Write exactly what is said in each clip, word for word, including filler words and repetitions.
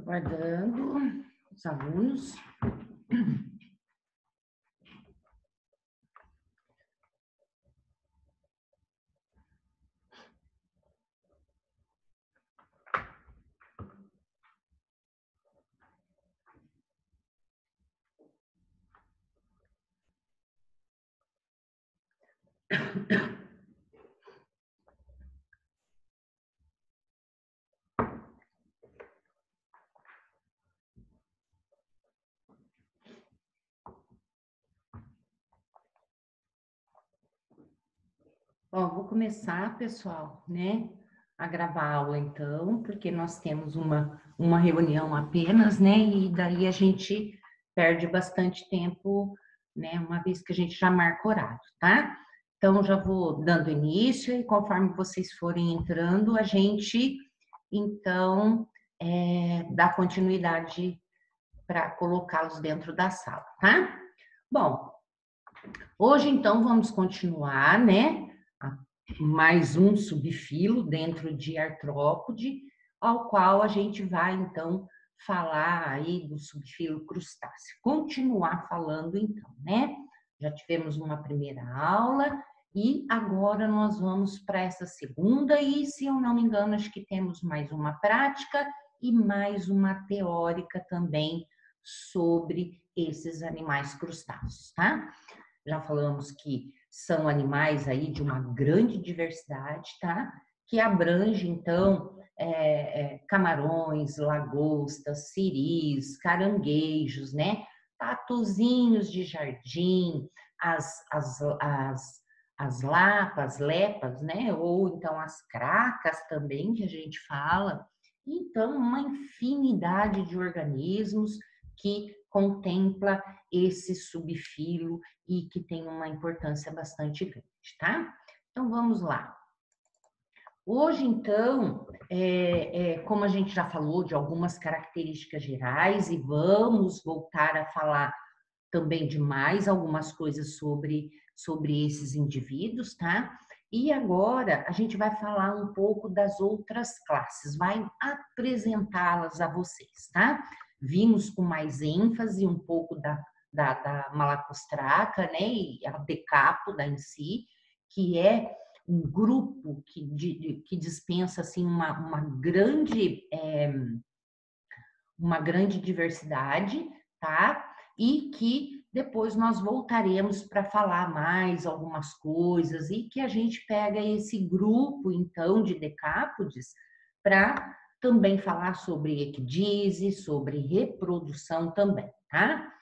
Aguardando os alunos. Bom, vou começar, pessoal, né, a gravar a aula, então, porque nós temos uma, uma reunião apenas, né, e daí a gente perde bastante tempo, né, uma vez que a gente já marca horário, tá? Então, já vou dando início e conforme vocês forem entrando, a gente, então, é, dá continuidade para colocá-los dentro da sala, tá? Bom, hoje, então, vamos continuar, né? Mais um subfilo dentro de artrópode, ao qual a gente vai, então, falar aí do subfilo crustáceo. Continuar falando, então, né? Já tivemos uma primeira aula e agora nós vamos para essa segunda e, se eu não me engano, acho que temos mais uma prática e mais uma teórica também sobre esses animais crustáceos, tá? Já falamos que são animais aí de uma grande diversidade, tá? Que abrange, então, é, é, camarões, lagostas, siris, caranguejos, né? Tatuzinhos de jardim, as, as, as, as lapas, lepas, né? Ou então as cracas também, que a gente fala. Então, uma infinidade de organismos que contempla esse subfilo e que tem uma importância bastante grande, tá? Então, vamos lá. Hoje, então, é, é, como a gente já falou de algumas características gerais e vamos voltar a falar também de mais algumas coisas sobre, sobre esses indivíduos, tá? E agora a gente vai falar um pouco das outras classes, vai apresentá-las a vocês, tá? Vimos com mais ênfase um pouco da, da, da Malacostraca, né? E a Decápoda em si, que é um grupo que, de, que dispensa assim, uma, uma, grande, é, uma grande diversidade, tá? E que depois nós voltaremos para falar mais algumas coisas e que a gente pega esse grupo, então, de decápodes para também falar sobre equidise, sobre reprodução também, tá?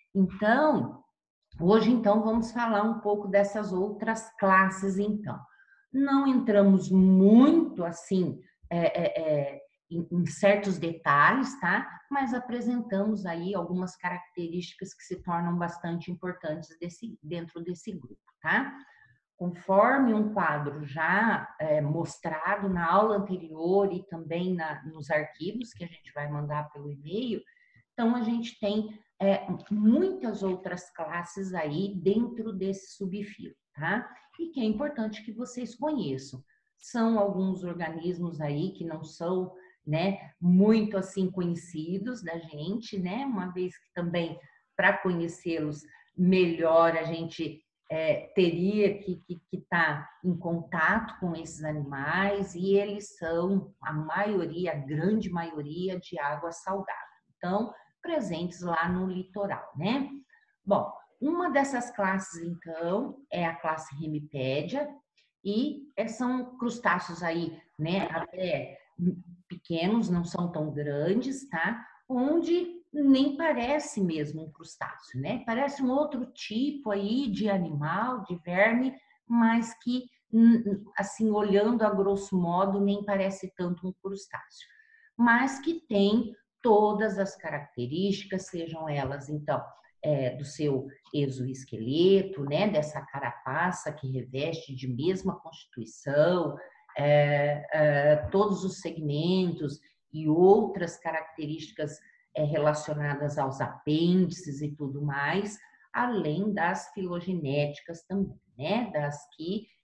Então, hoje, então, vamos falar um pouco dessas outras classes, então. Não entramos muito, assim, é, é, é, em, em certos detalhes, tá? Mas apresentamos aí algumas características que se tornam bastante importantes desse, dentro desse grupo, tá? Conforme um quadro já é, mostrado na aula anterior e também na, nos arquivos que a gente vai mandar pelo e-mail, então a gente tem é, muitas outras classes aí dentro desse subfilo, tá? E que é importante que vocês conheçam. São alguns organismos aí que não são, né, muito assim conhecidos da gente, né? Uma vez que também para conhecê-los melhor a gente é, teria que estar que, que tá em contato com esses animais e eles são a maioria, a grande maioria de água salgada. Então, presentes lá no litoral, né? Bom, uma dessas classes, então, é a classe Hemipédia, e são crustáceos aí, né, até pequenos, não são tão grandes, tá? Onde nem parece mesmo um crustáceo, né? Parece um outro tipo aí de animal, de verme, mas que, assim, olhando a grosso modo, nem parece tanto um crustáceo. Mas que tem todas as características, sejam elas, então, é, do seu exoesqueleto, né, dessa carapaça que reveste de mesma constituição, é, é, todos os segmentos e outras características é, relacionadas aos apêndices e tudo mais, além das filogenéticas também, né, das que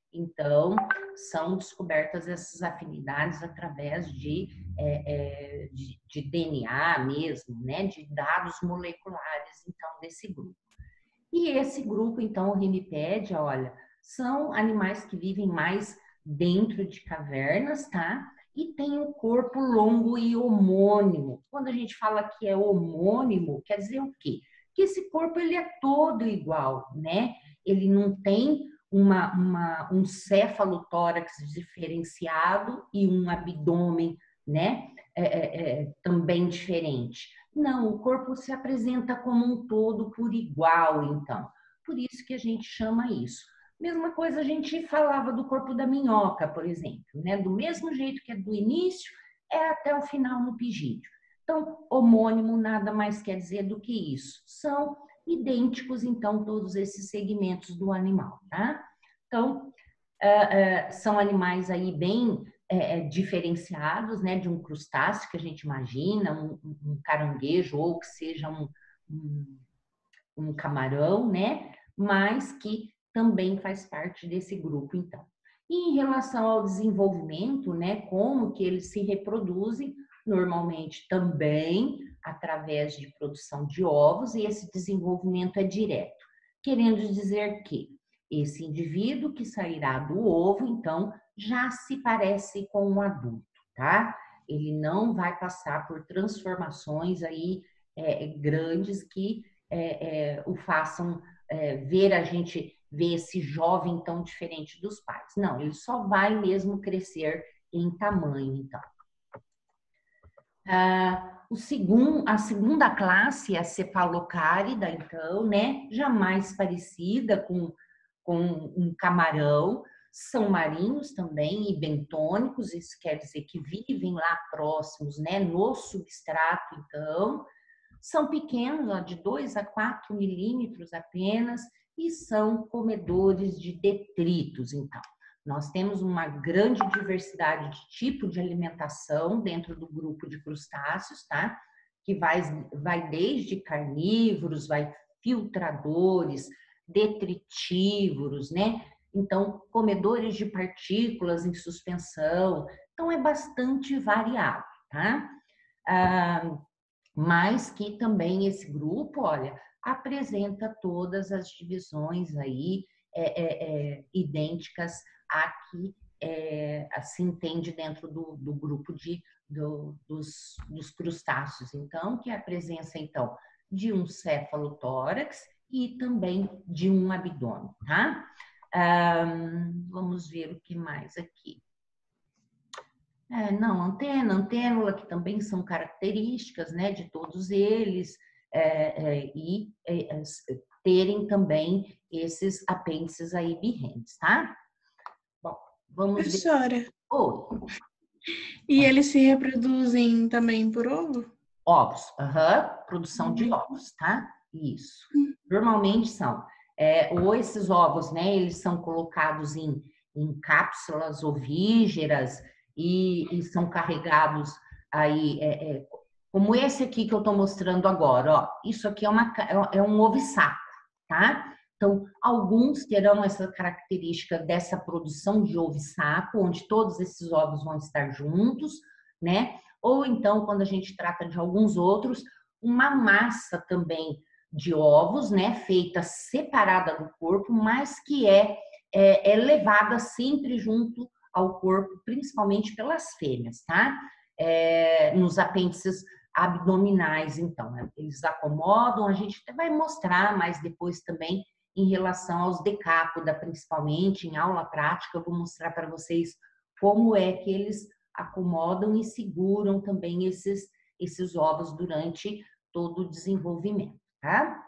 Então, são descobertas essas afinidades através de, é, é, de, de D N A mesmo, né? De dados moleculares, então, desse grupo. E esse grupo, então, o Rimipédia, olha, são animais que vivem mais dentro de cavernas, tá? E tem um corpo longo e homônimo. Quando a gente fala que é homônimo, quer dizer o quê? Que esse corpo ele é todo igual, né? Ele não tem uma, uma, um céfalo-tórax diferenciado e um abdômen, né? É, é, é, também diferente. Não, o corpo se apresenta como um todo por igual, então. Por isso que a gente chama isso. Mesma coisa a gente falava do corpo da minhoca, por exemplo, né? Do mesmo jeito que é do início, é até o final no pigídeo. Então, homônimo nada mais quer dizer do que isso. São idênticos, então, todos esses segmentos do animal, tá? Então, uh, uh, são animais aí bem é, diferenciados, né, de um crustáceo que a gente imagina, um, um caranguejo ou que seja um, um, um camarão, né, mas que também faz parte desse grupo, então. E em relação ao desenvolvimento, né, como que eles se reproduzem, normalmente também através de produção de ovos, e esse desenvolvimento é direto, querendo dizer que esse indivíduo que sairá do ovo, então, já se parece com um adulto, tá? Ele não vai passar por transformações aí é, grandes que é, é, o façam é, ver a gente ver esse jovem tão diferente dos pais. Não, ele só vai mesmo crescer em tamanho, então. Ah, o segundo, a segunda classe é a cefalocárida, então, né? Jamais parecida com, com um camarão. São marinhos também e bentônicos, isso quer dizer que vivem lá próximos, né? No substrato, então. São pequenos, ó, de dois a quatro milímetros apenas, e são comedores de detritos, então. Nós temos uma grande diversidade de tipo de alimentação dentro do grupo de crustáceos, tá? Que vai, vai desde carnívoros, vai filtradores, detritívoros, né? Então, comedores de partículas em suspensão. Então, é bastante variado, tá? Ah, mas que também esse grupo, olha, apresenta todas as divisões aí é, é, é, idênticas a que é, se entende dentro do, do grupo de, do, dos, dos crustáceos. Então, que é a presença, então, de um céfalo-tórax e também de um abdômen, tá? Um, vamos ver o que mais aqui. É, não, antena, antênula, que também são características, né, de todos eles, é, é, e é, terem também esses apêndices aí birrentes, tá? Bom, vamos ver. Professora, Oi. e eles se reproduzem também por ovo? Ovos, aham, produção de Hum. ovos, tá? Isso. Normalmente são. É, ou esses ovos, né, eles são colocados em, em cápsulas ovígeras e, e são carregados aí, é, é, como esse aqui que eu estou mostrando agora, ó. Isso aqui é, uma, é um ovissaco, tá? Então, alguns terão essa característica dessa produção de ovissaco, onde todos esses ovos vão estar juntos, né? Ou então, quando a gente trata de alguns outros, uma massa também de ovos, né, feita separada do corpo, mas que é, é, é levada sempre junto ao corpo, principalmente pelas fêmeas, tá? É, nos apêndices abdominais, então, né? Eles acomodam, a gente até vai mostrar mais depois também em relação aos decápoda, principalmente em aula prática, eu vou mostrar para vocês como é que eles acomodam e seguram também esses, esses ovos durante todo o desenvolvimento, tá?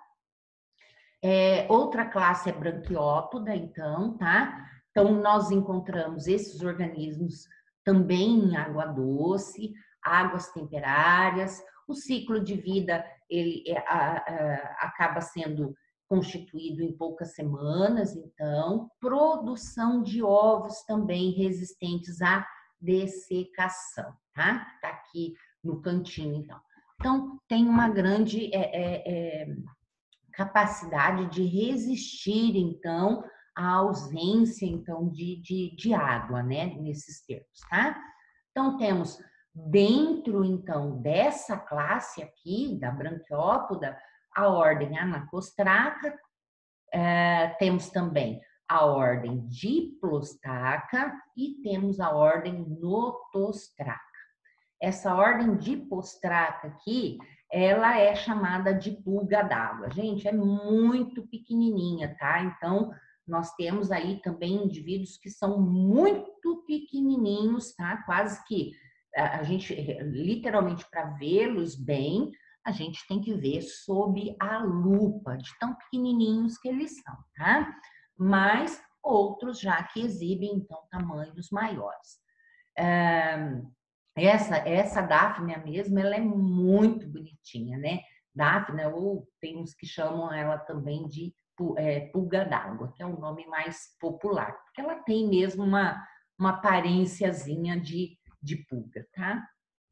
É, outra classe é branquiópoda, então, tá? Então, nós encontramos esses organismos também em água doce, águas temperárias. O ciclo de vida, ele é, a, a, acaba sendo constituído em poucas semanas, então, produção de ovos também resistentes à dessecação, tá? Tá aqui no cantinho, então. Então, tem uma grande é, é, é, capacidade de resistir, então, a ausência, então, de, de, de água, né, nesses termos, tá? Então, temos dentro, então, dessa classe aqui, da branquiópoda, a ordem Anacostraca, é, temos também a ordem Diplostraca e temos a ordem Notostraca. Essa ordem Diplostraca aqui, ela é chamada de pulga d'água. Gente, é muito pequenininha, tá? Então, nós temos aí também indivíduos que são muito pequenininhos, tá? Quase que a gente, literalmente, para vê-los bem, a gente tem que ver sob a lupa, de tão pequenininhos que eles são, tá? Mas outros já que exibem, então, tamanhos maiores. É, essa, essa Daphnia mesmo, ela é muito bonitinha, né? Daphnia, ou tem uns que chamam ela também de é, pulga d'água, que é o nome mais popular, porque ela tem mesmo uma, uma aparênciazinha de, de pulga, tá?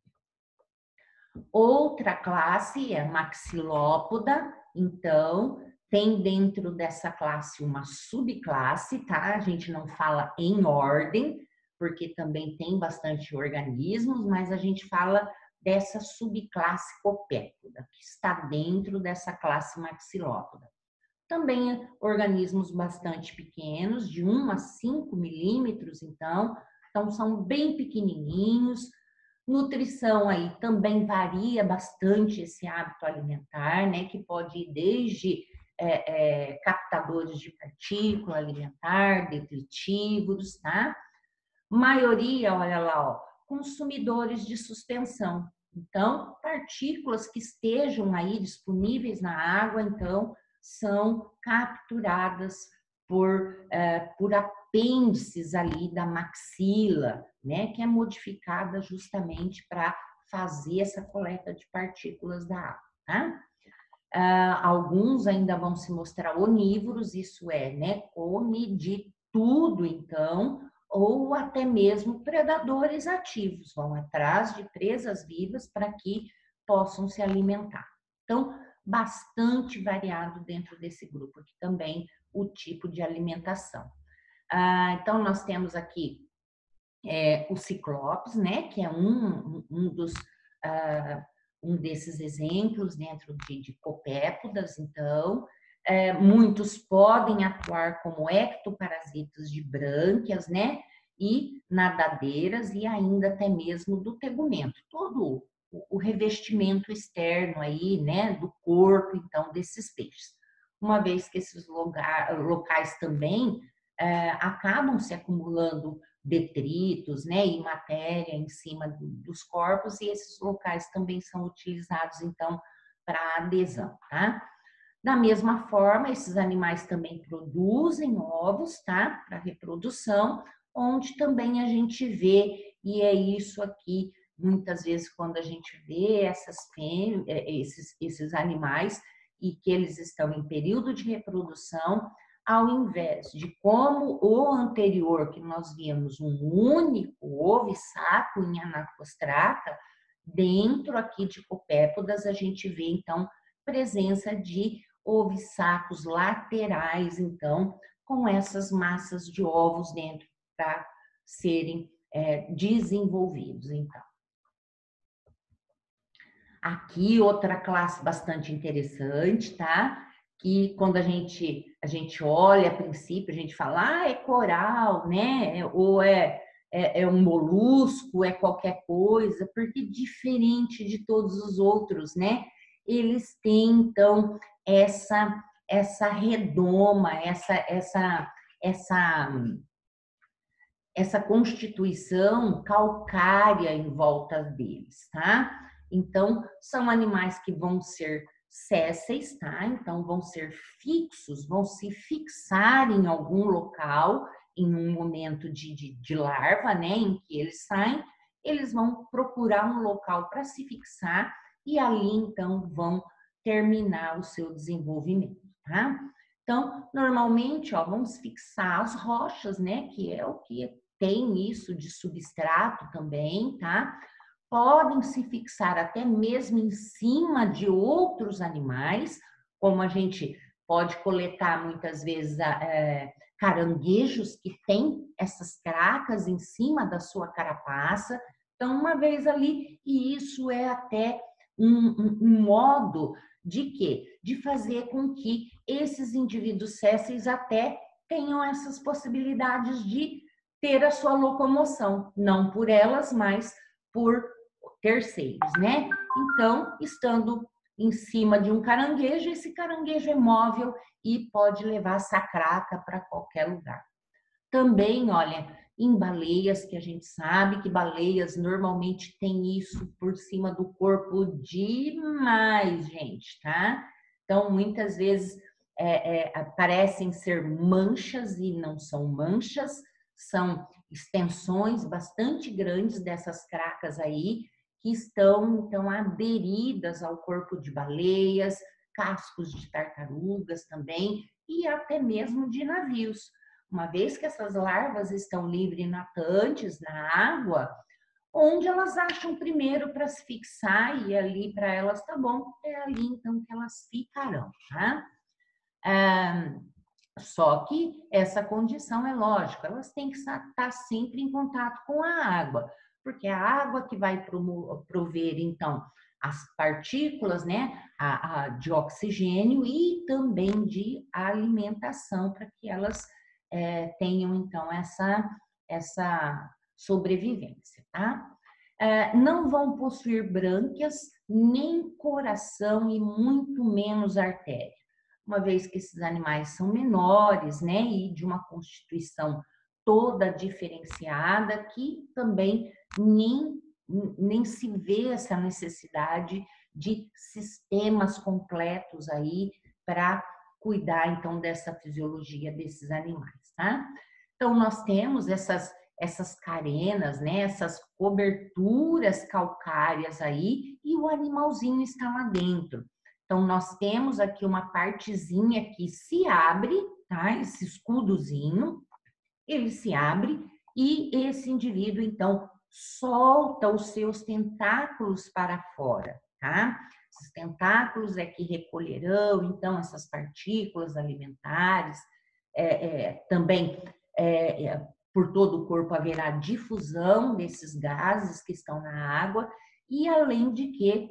Outra classe é maxilópoda, então tem dentro dessa classe uma subclasse, tá? A gente não fala em ordem, porque também tem bastante organismos, mas a gente fala dessa subclasse copépoda, que está dentro dessa classe maxilópoda. Também organismos bastante pequenos, de um a cinco milímetros, então, então são bem pequenininhos. Nutrição aí também varia bastante esse hábito alimentar, né? Que pode ir desde é, é, captadores de partícula alimentar, detritívoros, tá? Maioria, olha lá, ó, consumidores de suspensão. Então, partículas que estejam aí disponíveis na água, então, são capturadas por, é, por apêndices ali da maxila, né, que é modificada justamente para fazer essa coleta de partículas da água, tá? Ah, alguns ainda vão se mostrar onívoros, isso é, né, come de tudo, então, ou até mesmo predadores ativos, vão atrás de presas vivas para que possam se alimentar. Então, bastante variado dentro desse grupo aqui também o tipo de alimentação. Ah, então, nós temos aqui é, o ciclopes, né, que é um, um dos ah, um desses exemplos dentro de, de copépodas, então, é, muitos podem atuar como ectoparasitas de brânquias, né, e nadadeiras e ainda até mesmo do tegumento, todo o, o revestimento externo aí, né, do corpo, então, desses peixes. Uma vez que esses lugar, locais também é, acabam se acumulando detritos, né, e matéria em cima dos corpos, e esses locais também são utilizados, então, para adesão, tá? Da mesma forma, esses animais também produzem ovos, tá? Para reprodução, onde também a gente vê, e é isso aqui, muitas vezes, quando a gente vê essas fêmeas, esses, esses animais, e que eles estão em período de reprodução, ao invés de como o anterior, que nós víamos um único ovissaco em Anacostraca, dentro aqui de copépodas a gente vê, então, presença de ovissacos laterais, então, com essas massas de ovos dentro para serem é, desenvolvidos, então. Aqui outra classe bastante interessante, tá? Que quando a gente, a gente olha a princípio, a gente fala, ah, é coral, né? Ou é, é, é um molusco, é qualquer coisa, porque diferente de todos os outros, né? Eles têm, então, essa, essa redoma, essa, essa, essa, essa constituição calcária em volta deles, tá? Então, são animais que vão ser sésseis, tá? Então, vão ser fixos, vão se fixar em algum local, em um momento de, de, de larva, né? Em que eles saem, eles vão procurar um local para se fixar e ali, então, vão terminar o seu desenvolvimento, tá? Então, normalmente, ó, vamos fixar as rochas, né? Que é o que tem isso de substrato também, tá? Podem se fixar até mesmo em cima de outros animais, como a gente pode coletar muitas vezes é, caranguejos que têm essas cracas em cima da sua carapaça. Então, uma vez ali, e isso é até um, um, um modo de quê? De fazer com que esses indivíduos sésseis até tenham essas possibilidades de ter a sua locomoção, não por elas, mas por terceiros, né? Então, estando em cima de um caranguejo, esse caranguejo é móvel e pode levar essa craca para qualquer lugar. Também, olha, em baleias, que a gente sabe que baleias normalmente têm isso por cima do corpo demais, gente, tá? Então, muitas vezes é, é, parecem ser manchas e não são manchas, são extensões bastante grandes dessas cracas aí, que estão, então, aderidas ao corpo de baleias, cascos de tartarugas também, e até mesmo de navios. Uma vez que essas larvas estão livres natantes na água, onde elas acham primeiro para se fixar e ali para elas tá bom, é ali então que elas ficarão, tá? Ah, só que essa condição é lógico, elas têm que estar sempre em contato com a água, porque é a água que vai prover então as partículas, né, a, a, de oxigênio e também de alimentação para que elas é, tenham então essa, essa sobrevivência, tá? É, não vão possuir brânquias, nem coração e muito menos artéria, uma vez que esses animais são menores, né, e de uma constituição toda diferenciada, que também nem, nem se vê essa necessidade de sistemas completos aí para cuidar, então, dessa fisiologia desses animais, tá? Então, nós temos essas, essas carenas, né, essas coberturas calcárias aí, e o animalzinho está lá dentro. Então, nós temos aqui uma partezinha que se abre, tá? Esse escudozinho, ele se abre e esse indivíduo, então, solta os seus tentáculos para fora, tá? Esses tentáculos é que recolherão, então, essas partículas alimentares, é, é, também é, é, por todo o corpo haverá difusão desses gases que estão na água, e além de que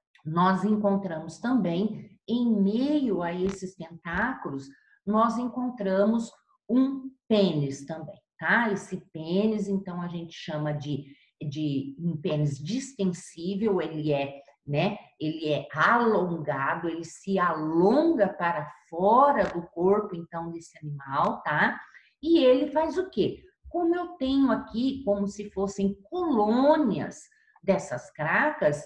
nós encontramos também, em meio a esses tentáculos, nós encontramos um pênis também, tá? Esse pênis, então, a gente chama de, de um pênis distensível, ele é, né, ele é alongado, ele se alonga para fora do corpo, então, desse animal, tá? E ele faz o quê? Como eu tenho aqui, como se fossem colônias dessas cracas,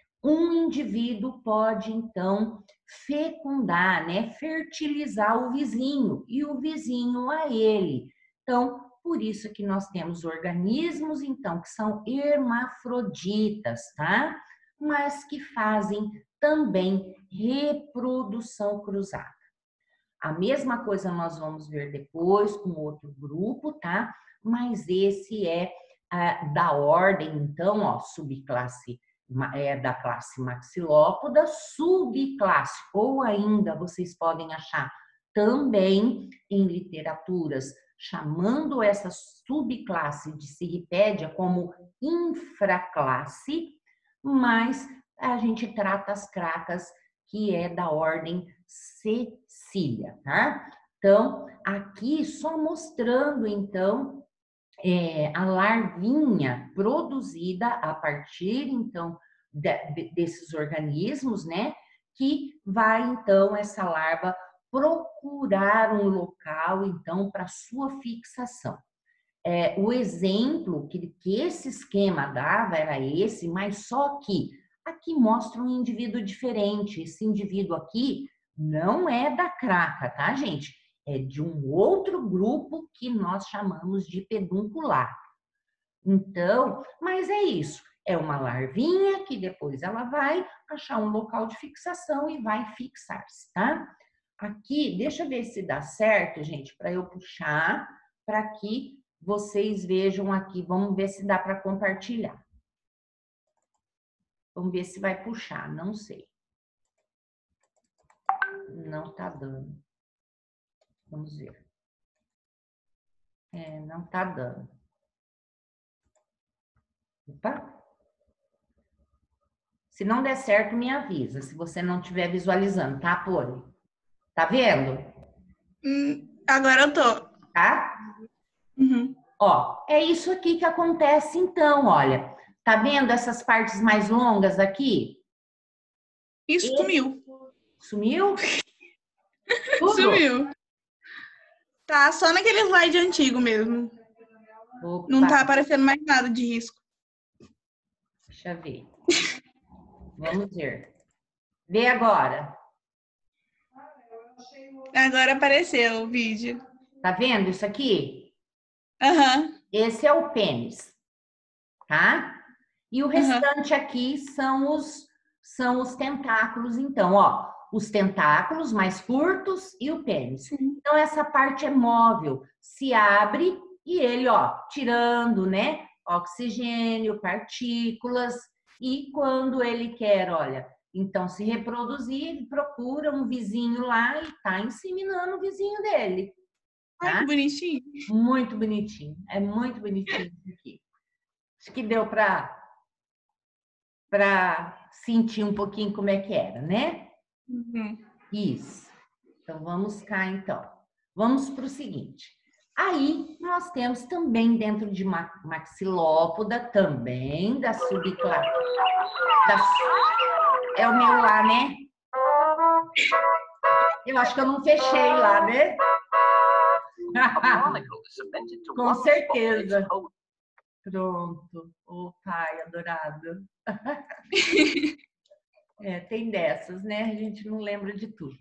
um indivíduo pode, então, fecundar, né, fertilizar o vizinho e o vizinho a ele. Então, por isso que nós temos organismos, então, que são hermafroditas, tá? Mas que fazem também reprodução cruzada. A mesma coisa nós vamos ver depois com outro grupo, tá? Mas esse é ah, da ordem, então, ó, subclasse é da classe maxilópoda, subclasse, ou ainda vocês podem achar também em literaturas chamando essa subclasse de Cirripédia como infraclasse, mas a gente trata as cracas que é da ordem Cecília, tá? Então, aqui só mostrando, então, é, a larvinha produzida a partir, então, de, de, desses organismos, né? Que vai, então, essa larva procurar um local, então, para sua fixação. É, o exemplo que, que esse esquema dava era esse, mas só que aqui mostra um indivíduo diferente. Esse indivíduo aqui não é da craca, tá, gente? É de um outro grupo que nós chamamos de peduncular. Então, mas é isso. É uma larvinha que depois ela vai achar um local de fixação e vai fixar-se, tá? Aqui, deixa eu ver se dá certo, gente, para eu puxar, para que vocês vejam aqui. Vamos ver se dá para compartilhar. Vamos ver se vai puxar, não sei. Não tá dando. Vamos ver. É, não tá dando. Opa. Se não der certo, me avisa, se você não estiver visualizando, tá, Poli? Tá vendo? Hum, agora eu tô. Tá? Uhum. Ó, é isso aqui que acontece então, olha. Tá vendo essas partes mais longas aqui? Isso Esse... sumiu. Sumiu? Tudo? Sumiu. Tá só naquele slide antigo mesmo. Não Opa, tá aparecendo mais nada de risco. deixa eu ver. Vamos ver. Vê agora. Agora apareceu o vídeo. Tá vendo isso aqui? Aham, Esse é o pênis, tá? E o aham. restante aqui são os, são os tentáculos, então, ó. Os tentáculos mais curtos e o pênis. Sim. Então, essa parte é móvel. Se abre e ele, ó, tirando, né? Oxigênio, partículas. E quando ele quer, olha, então se reproduzir, ele procura um vizinho lá e tá inseminando o vizinho dele. Ai, Tá? que bonitinho. Muito bonitinho. É muito bonitinho isso aqui. Acho que deu para para sentir um pouquinho como é que era, né? Uhum. Isso. Então vamos cá então. Vamos para o seguinte. Aí nós temos também dentro de maxilópoda, também da subclasse. Da... É o meu lá, né? Eu acho que eu não fechei lá, né? Com certeza. Pronto. Ô, oh, pai adorado. É, tem dessas, né? A gente não lembra de tudo.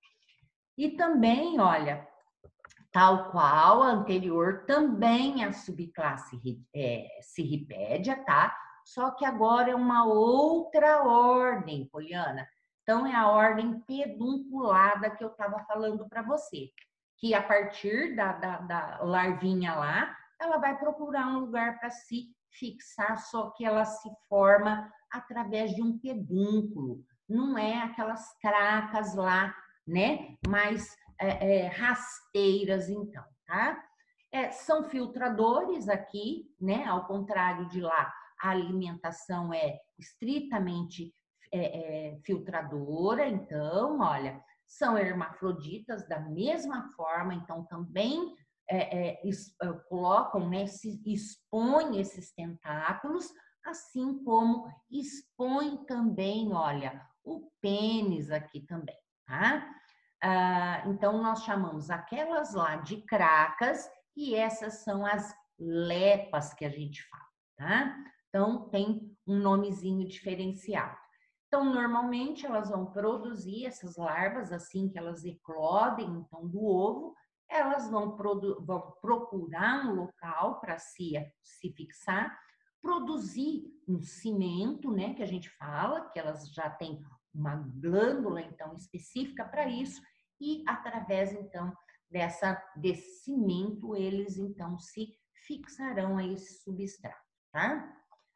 E também, olha, tal qual a anterior, também a subclasse é, Cirripédia, tá? Só que agora é uma outra ordem, Poliana. Então, é a ordem pedunculada que eu estava falando para você. Que a partir da, da, da larvinha lá, ela vai procurar um lugar para se fixar, só que ela se forma através de um pedúnculo. Não é aquelas cracas lá, né? Mas é, é, rasteiras, então, tá? É, são filtradores aqui, né? Ao contrário de lá, a alimentação é estritamente é, é, filtradora, então, olha, são hermafroditas da mesma forma, então também é, é, es, é, colocam, né? Se expõem esses tentáculos, assim como expõe também, olha, o pênis aqui também, tá? Ah, então, nós chamamos aquelas lá de cracas e essas são as lepas que a gente fala, tá? Então, tem um nomezinho diferenciado. Então, normalmente, elas vão produzir essas larvas assim que elas eclodem, então, do ovo, elas vão, vão procurar um local para se, se fixar, produzir um cimento, né, que a gente fala, que elas já têm uma glândula, então, específica para isso, e através, então, dessa, desse cimento, eles, então, se fixarão a esse substrato, tá?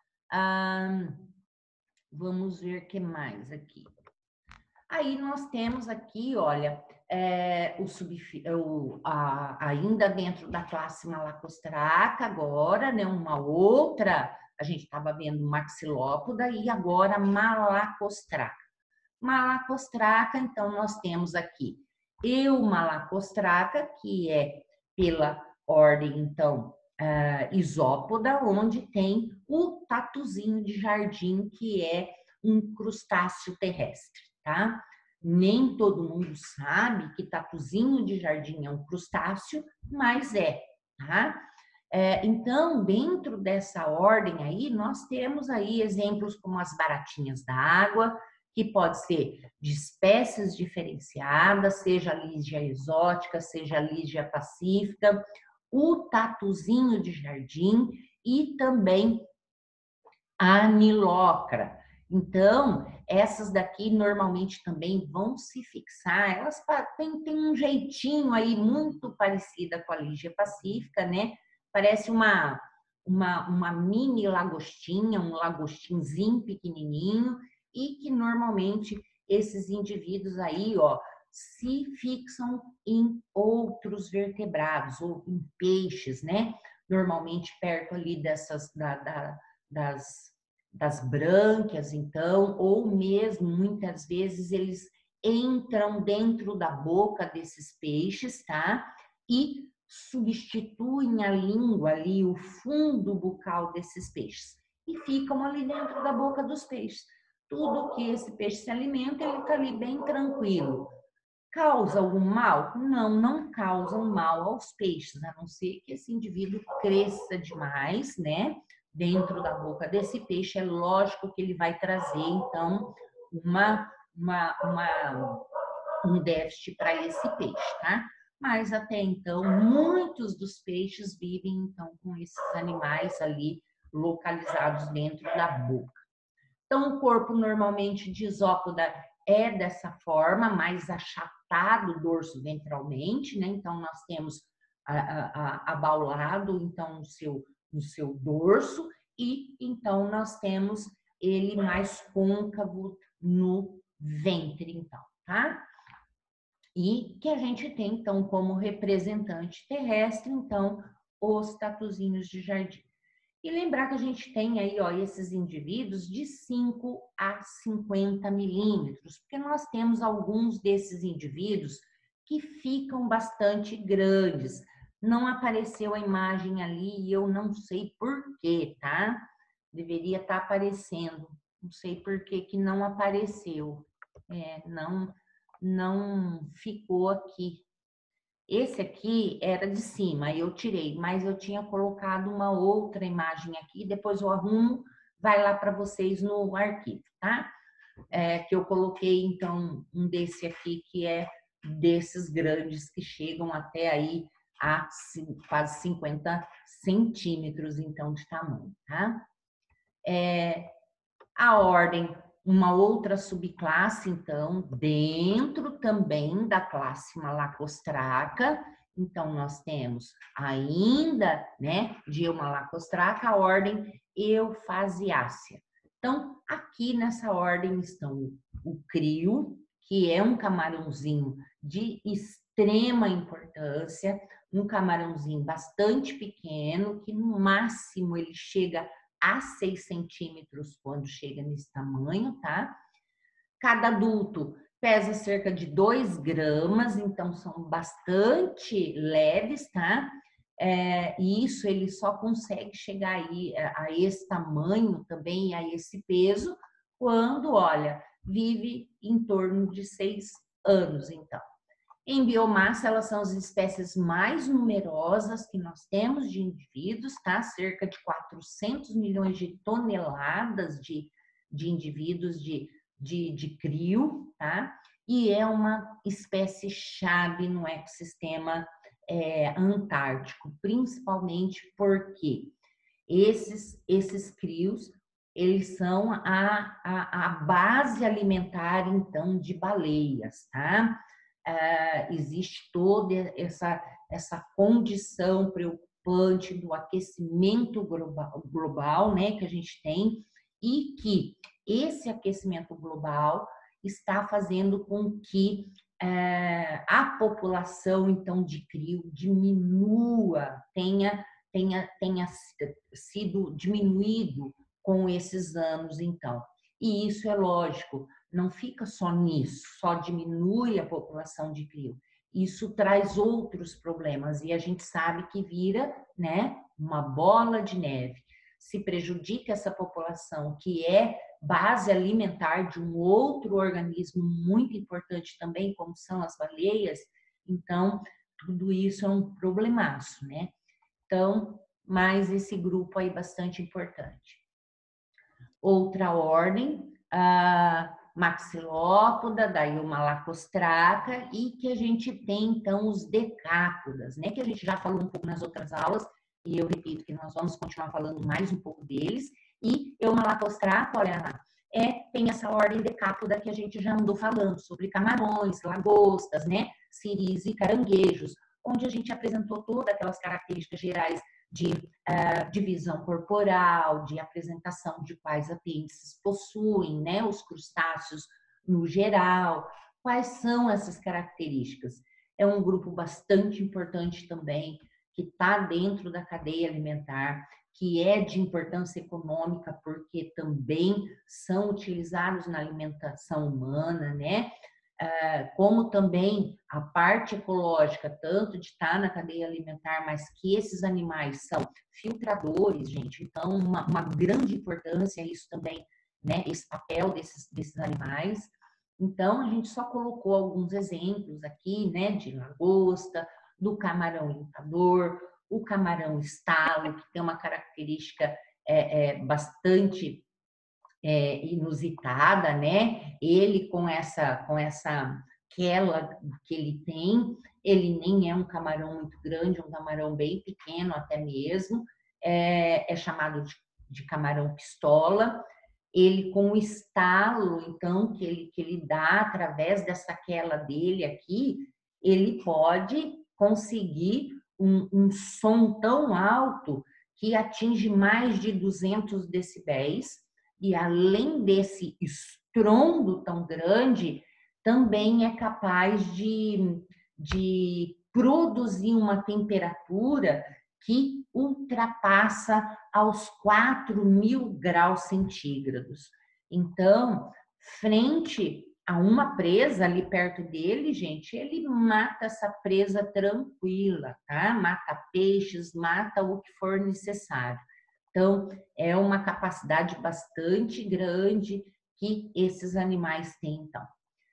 Ah, vamos ver o que mais aqui. Aí nós temos aqui, olha, é, o sub, o, a, ainda dentro da classe Malacostraca, agora, né, uma outra, a gente estava vendo maxilópoda e agora Malacostraca. Malacostraca, então, nós temos aqui Eumalacostraca, que é pela ordem, então, uh, isópoda, onde tem o tatuzinho de jardim, que é um crustáceo terrestre, tá? Nem todo mundo sabe que tatuzinho de jardim é um crustáceo, mas é, tá? É, então, dentro dessa ordem aí, nós temos aí exemplos como as baratinhas d'água, que pode ser de espécies diferenciadas, seja a lígia exótica, seja a lígia pacífica, o tatuzinho de jardim e também a anilocra. Então, essas daqui normalmente também vão se fixar, elas têm, têm um jeitinho aí muito parecida com a lígia pacífica, né? Parece uma, uma, uma mini lagostinha, um lagostinzinho pequenininho, e que normalmente esses indivíduos aí, ó, se fixam em outros vertebrados ou em peixes, né? Normalmente perto ali dessas da, da, das, das brânquias, então, ou mesmo muitas vezes eles entram dentro da boca desses peixes, tá? E substituem a língua ali, o fundo bucal desses peixes e ficam ali dentro da boca dos peixes. Tudo que esse peixe se alimenta, ele está ali bem tranquilo. Causa algum mal? Não, não causam mal aos peixes, a não ser que esse indivíduo cresça demais, né? Dentro da boca desse peixe, é lógico que ele vai trazer, então, uma, uma, uma, um déficit para esse peixe, tá? Mas até então, muitos dos peixes vivem, então, com esses animais ali localizados dentro da boca. Então, o corpo normalmente de isópoda é dessa forma, mais achatado dorso ventralmente, né? Então, nós temos a, a, abaulado, então, o seu, o seu dorso, e então nós temos ele mais côncavo no ventre, então, tá? E que a gente tem, então, como representante terrestre, então, os tatuzinhos de jardim. E lembrar que a gente tem aí, ó, esses indivíduos de cinco a cinquenta milímetros, porque nós temos alguns desses indivíduos que ficam bastante grandes. Não apareceu a imagem ali e eu não sei por quê, tá? Deveria estar aparecendo. Não sei por que que não apareceu. É, não, não ficou aqui. Esse aqui era de cima, eu tirei, mas eu tinha colocado uma outra imagem aqui, depois eu arrumo, vai lá para vocês no arquivo, tá? É, que eu coloquei, então, um desse aqui, que é desses grandes, que chegam até aí a quase cinquenta centímetros, então, de tamanho, tá? É, a ordem, uma outra subclasse, então, dentro também da classe Malacostraca. Então, nós temos ainda, né, de Malacostraca, a ordem Eufasiácea. Então, aqui nessa ordem estão o crio, que é um camarãozinho de extrema importância, um camarãozinho bastante pequeno, que no máximo ele chega a seis centímetros quando chega nesse tamanho, tá? Cada adulto pesa cerca de dois gramas, então são bastante leves, tá? É, e isso ele só consegue chegar aí a, a esse tamanho também, a esse peso, quando, olha, vive em torno de seis anos, então. Em biomassa, elas são as espécies mais numerosas que nós temos de indivíduos, tá? Cerca de quatrocentos milhões de toneladas de, de indivíduos de, de, de crio, tá? E é uma espécie-chave no ecossistema é, antártico, principalmente porque esses, esses crios, eles são a, a, a base alimentar, então, de baleias, tá? Uh, existe toda essa, essa condição preocupante do aquecimento global, global, né, que a gente tem, e que esse aquecimento global está fazendo com que uh, a população, então, de crio diminua, tenha, tenha, tenha sido diminuído com esses anos, então. E isso é lógico, não fica só nisso, só diminui a população de crio. Isso traz outros problemas e a gente sabe que vira, né, uma bola de neve. Se prejudica essa população, que é base alimentar de um outro organismo muito importante também, como são as baleias, então tudo isso é um problemaço, né? Então, mais esse grupo aí bastante importante. Outra ordem, a maxilópoda, daí o Malacostraca, e que a gente tem, então, os decápodas, né? Que a gente já falou um pouco nas outras aulas, e eu repito que nós vamos continuar falando mais um pouco deles. E o Malacostraca, olha, é, tem essa ordem decápoda que a gente já andou falando, sobre camarões, lagostas, né? Siris e caranguejos, onde a gente apresentou todas aquelas características gerais de uh, divisão corporal, de apresentação de quais apêndices possuem, né, os crustáceos no geral, Quais são essas características? É um grupo bastante importante também, que está dentro da cadeia alimentar, que é de importância econômica, porque também são utilizados na alimentação humana, né? Como também a parte ecológica, tanto de estar na cadeia alimentar, mas que esses animais são filtradores, gente. Então, uma, uma grande importância isso também, né? Esse papel desses, desses animais. Então, a gente só colocou alguns exemplos aqui, né? De lagosta, do camarão limpador, o camarão estalo, que tem uma característica é, é, bastante é, inusitada, né? Ele com essa, com essa quela que ele tem, ele nem é um camarão muito grande, é um camarão bem pequeno até mesmo, é, é chamado de, de camarão pistola. Ele com o estalo, então, que ele, que ele dá através dessa quela dele aqui, ele pode conseguir um, um som tão alto que atinge mais de duzentos decibéis, e além desse estrondo tão grande, também é capaz de, de produzir uma temperatura que ultrapassa aos quatro mil graus centígrados. Então, frente a uma presa ali perto dele, gente, ele mata essa presa tranquila, tá? Mata peixes, mata o que for necessário. Então, é uma capacidade bastante grande que esses animais têm, então.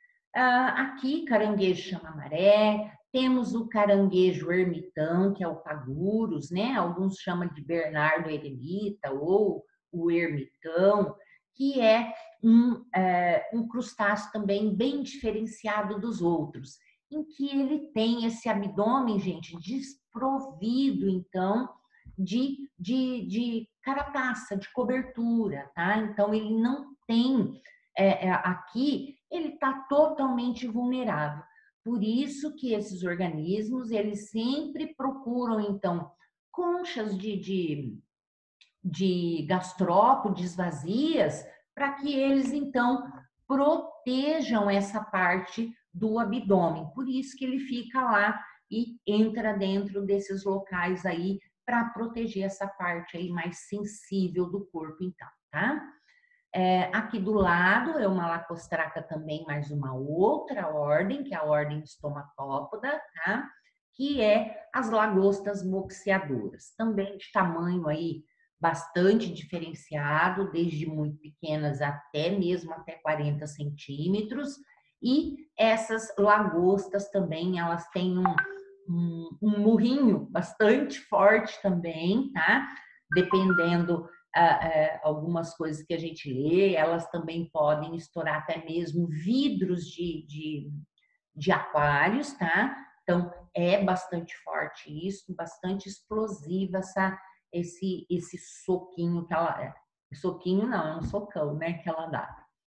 Aqui, caranguejo chama-maré, temos o caranguejo ermitão, que é o pagurus, né? Alguns chamam de Bernardo eremita ou o ermitão, que é um, é, um crustáceo também bem diferenciado dos outros, em que ele tem esse abdômen, gente, desprovido, então, de, de, de carapaça, de cobertura, tá? Então, ele não tem, é, é, aqui, ele está totalmente vulnerável. Por isso que esses organismos, eles sempre procuram, então, conchas de, de, de gastrópodes vazias, para que eles, então, protejam essa parte do abdômen. Por isso que ele fica lá e entra dentro desses locais aí para proteger essa parte aí mais sensível do corpo, então, tá? É, aqui do lado é uma lacostraca também, mais uma outra ordem, que é a ordem estomatópoda, tá? Que é as lagostas boxeadoras, também de tamanho aí bastante diferenciado, desde muito pequenas até mesmo até quarenta centímetros, e essas lagostas também, elas têm um, um, um murrinho bastante forte também, tá? Dependendo algumas coisas que a gente lê, elas também podem estourar até mesmo vidros de, de, de aquários, tá? Então, é bastante forte isso, bastante explosiva essa, esse, esse soquinho que ela... É. Soquinho não, é um socão, né, que ela dá.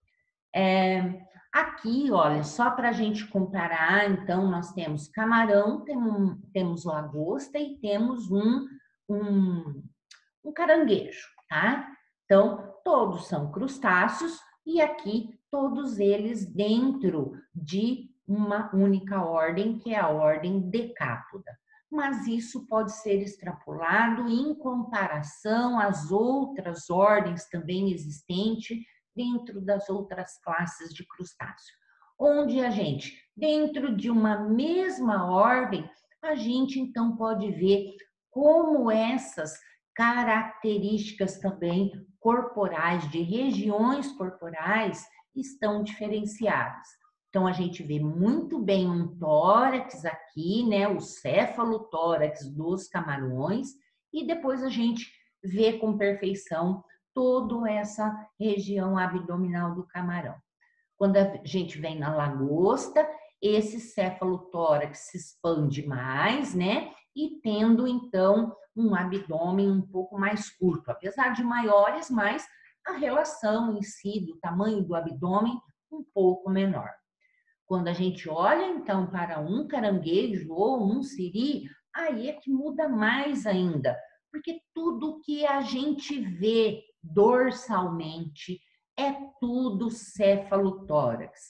É, aqui, olha, só para a gente comparar, então, nós temos camarão, temos, temos lagosta e temos um, um, um caranguejo, tá? Então, todos são crustáceos e aqui todos eles dentro de uma única ordem, que é a ordem Decápoda. Mas isso pode ser extrapolado em comparação às outras ordens também existentes dentro das outras classes de crustáceo, onde a gente, dentro de uma mesma ordem, a gente então pode ver como essas características também corporais, de regiões corporais, estão diferenciadas. Então, a gente vê muito bem um tórax aqui, né, o cefalotórax dos camarões, e depois a gente vê com perfeição toda essa região abdominal do camarão. Quando a gente vem na lagosta, esse cefalotórax se expande mais, né, e tendo, então, um abdômen um pouco mais curto, apesar de maiores, mas a relação em si do tamanho do abdômen um pouco menor. Quando a gente olha, então, para um caranguejo ou um siri, aí é que muda mais ainda, porque tudo que a gente vê dorsalmente é tudo cefalotórax.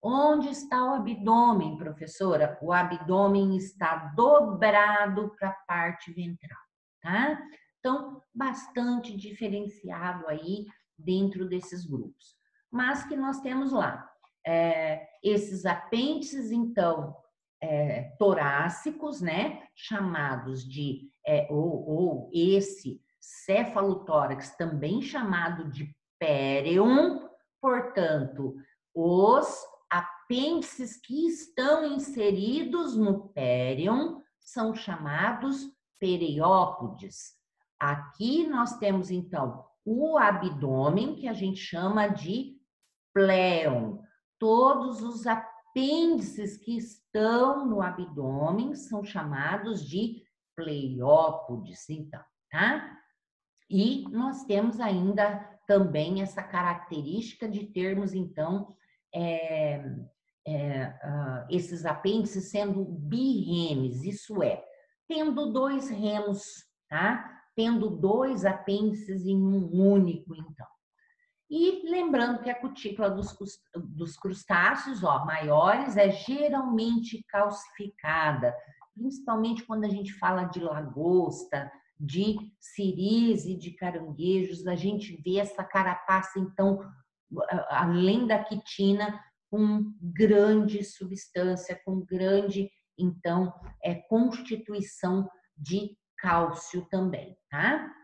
Onde está o abdômen, professora? O abdômen está dobrado para a parte ventral, tá? Então, bastante diferenciado aí dentro desses grupos. Mas que nós temos lá, é, esses apêndices, então, é, torácicos, né? Chamados de, é, ou, ou esse cefalotórax, também chamado de péreum, portanto, os apêndices que estão inseridos no péreum são chamados periópodes. Aqui nós temos, então, o abdômen, que a gente chama de pléon. Todos os apêndices que estão no abdômen são chamados de pleiópodes, então, tá? E nós temos ainda também essa característica de termos, então, é, é, uh, esses apêndices sendo birremes, isso é, tendo dois remos, tá? Tendo dois apêndices em um único, então. E lembrando que a cutícula dos, dos crustáceos, ó, maiores, é geralmente calcificada, principalmente quando a gente fala de lagosta, de siris e de caranguejos, a gente vê essa carapaça, então, além da quitina, com grande substância, com grande, então, é, constituição de cálcio também, tá?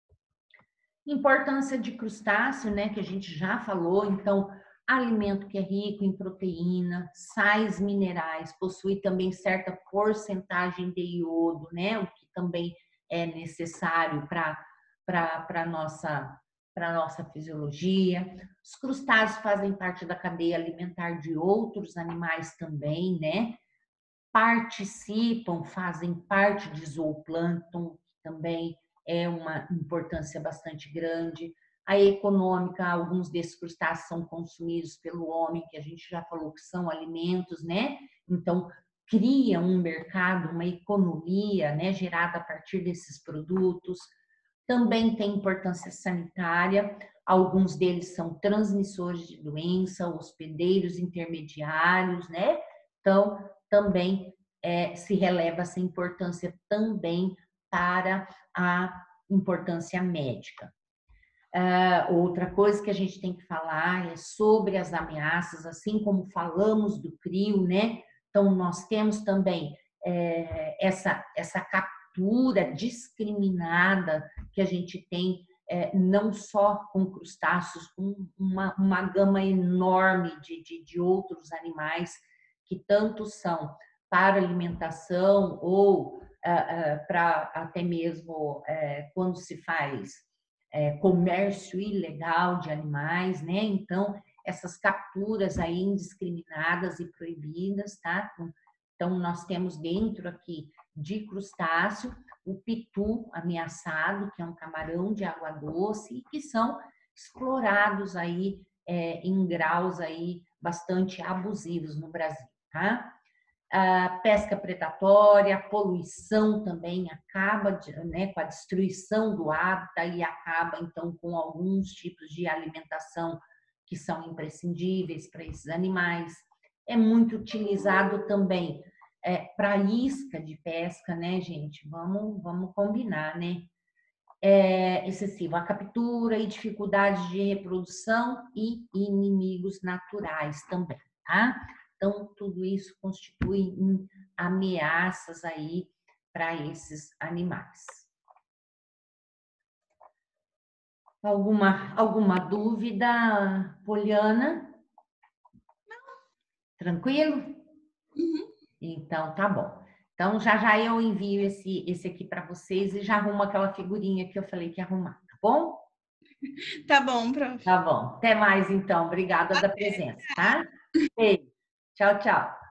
Importância de crustáceo, né, que a gente já falou, então, alimento que é rico em proteína, sais minerais, possui também certa porcentagem de iodo, né, o que também é necessário para para nossa para nossa fisiologia. Os crustáceos fazem parte da cadeia alimentar de outros animais também, né? Participam, fazem parte de zooplâncton, que também é uma importância bastante grande. A econômica, alguns desses crustáceos são consumidos pelo homem, que a gente já falou que são alimentos, né? Então, cria um mercado, uma economia, né, gerada a partir desses produtos. Também tem importância sanitária, alguns deles são transmissores de doença, hospedeiros intermediários, né? Então, também é, se releva essa importância também para a importância médica. Uh, outra coisa que a gente tem que falar é sobre as ameaças, assim como falamos do crio, né? Então, nós temos também é, essa, essa captura discriminada que a gente tem, é, não só com crustáceos, com uma, uma gama enorme de, de, de outros animais que tanto são para alimentação ou uh, uh, para até mesmo uh, quando se faz uh, comércio ilegal de animais, né? Então, essas capturas aí indiscriminadas e proibidas, tá? Então, nós temos dentro aqui de crustáceo o pitu ameaçado, que é um camarão de água doce, e que são explorados aí é, em graus aí bastante abusivos no Brasil, tá? A pesca predatória, a poluição também acaba de, né, com a destruição do hábitat e acaba então com alguns tipos de alimentação que são imprescindíveis para esses animais. É muito utilizado também é, para isca de pesca, né, gente? Vamos, vamos combinar, né? É excessivo a captura e dificuldades de reprodução e inimigos naturais também, tá? Então, tudo isso constitui ameaças aí para esses animais. Alguma, alguma dúvida, Poliana? Não. Tranquilo? Uhum. Então, tá bom. Então, já já eu envio esse, esse aqui para vocês e já arrumo aquela figurinha que eu falei que ia arrumar, tá bom? Tá bom, prof. Tá bom. Até mais, então. Obrigada da presença, tá? Beijo. Tchau, tchau.